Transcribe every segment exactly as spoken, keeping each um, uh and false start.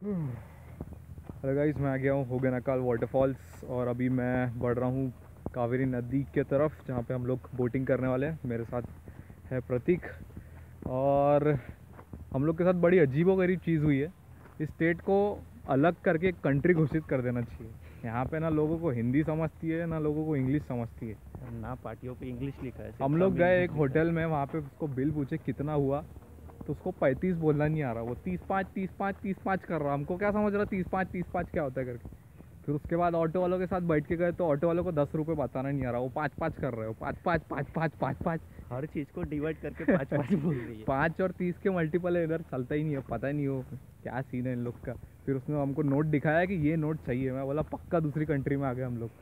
Hello guys, मैं आ गया हूँ होगेनकल वाटरफॉल्स और अभी मैं बढ़ रहा हूँ कावेरी नदी के तरफ, जहाँ पे हम लोग बोटिंग करने वाले हैं। मेरे साथ है प्रतीक और हम लोग के साथ बड़ी अजीबोगरीब चीज़ हुई है। इस स्टेट को अलग करके एक कंट्री घोषित कर देना चाहिए। यहाँ पे ना लोगों को हिंदी समझती है ना लोगों को इंग्लिश समझती है, ना पार्टियों पे इंग्लिश लिखा है। हम लोग गए एक होटल में, वहाँ पे उसको बिल पूछे कितना हुआ, तो उसको पैंतीस बोलना नहीं आ रहा, वो तीस पाँच तीस पाँच तीस पाँच कर रहा। हमको क्या समझ रहा तीस पाँच तीस पाँच क्या होता है करके। फिर उसके बाद ऑटो वालों के साथ बैठ के गए तो ऑटो वालों को दस रुपये बताना नहीं आ रहा, वो पाँच पाँच कर रहे हो, पाँच पाँच पाँच पाँच पाँच पाँच हर चीज़ को डिवाइड करके पाँच पाँच बोल रही है। पाँच और तीस के मल्टीपल है, इधर चलता ही नहीं है, पता ही नहीं हो क्या सीन है इन लोग का। फिर उसने हमको नोट दिखाया कि ये नोट चाहिए। मैं बोला पक्का दूसरी कंट्री में आ गए हम लोग।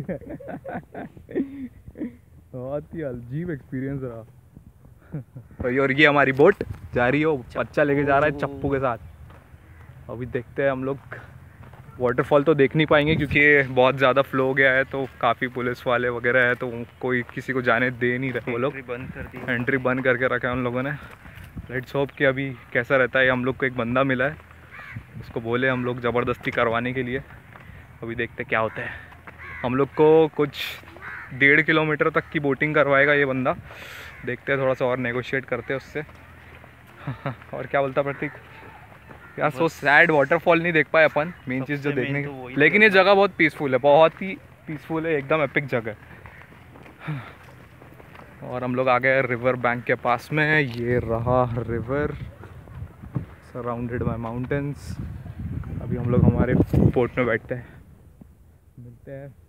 बहुत ही अजीब एक्सपीरियंस रहा। और ये हमारी बोट जा रही हो, बच्चा लेके जा रहा है चप्पू के साथ। अभी देखते हैं हम लोग। वाटरफॉल तो देख नहीं पाएंगे क्योंकि बहुत ज़्यादा फ्लो हो गया है, तो काफ़ी पुलिस वाले वगैरह है, तो कोई किसी को जाने दे नहीं रहे। वो लोग बंद कर दी, एंट्री बंद करके रखा है उन लोगों ने। लेट्स होप कि अभी कैसा रहता है। हम लोग को एक बंदा मिला है, उसको बोले हम लोग ज़बरदस्ती करवाने के लिए। अभी देखते क्या होता है। हम लोग को कुछ डेढ़ किलोमीटर तक की बोटिंग करवाएगा ये बंदा। देखते हैं, थोड़ा सा और नेगोशिएट करते हैं उससे। और क्या बोलता प्रतीक यार, सो सैड, वाटरफॉल नहीं देख पाए अपन, मेन चीज़ जो देखने की। तो लेकिन ये जगह बहुत पीसफुल है, बहुत ही पीसफुल है, एकदम एपिक जगह है। और हम लोग आ गए रिवर बैंक के पास में। ये रहा रिवर, सराउंडेड बाय माउंटेन्स। अभी हम लोग हमारे बोट में बैठते हैं, मिलते हैं।